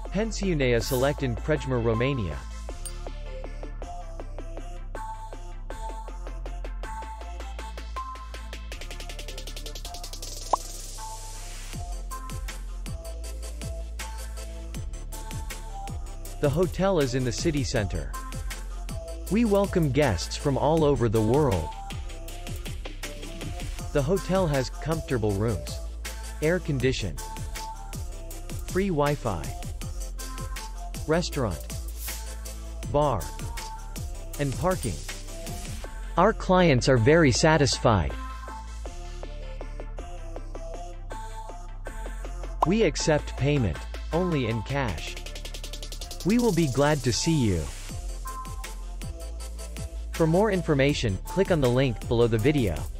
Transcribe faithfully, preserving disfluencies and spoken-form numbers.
Pensiunea Select in Prejmer, Romania. The hotel is in the city center. We welcome guests from all over the world. The hotel has comfortable rooms, air-conditioned, free Wi-Fi, restaurant, bar, and parking. Our clients are very satisfied. We accept payment only in cash. We will be glad to see you. For more information, click on the link below the video.